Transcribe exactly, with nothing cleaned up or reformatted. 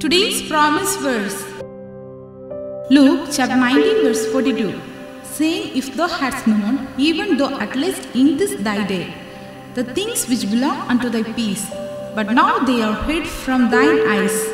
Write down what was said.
Today's promise verse, Luke chapter nineteen verse forty-two, saying, If thou hadst known, even though at least in this thy day, the things which belong unto thy peace, but now they are hid from thine eyes.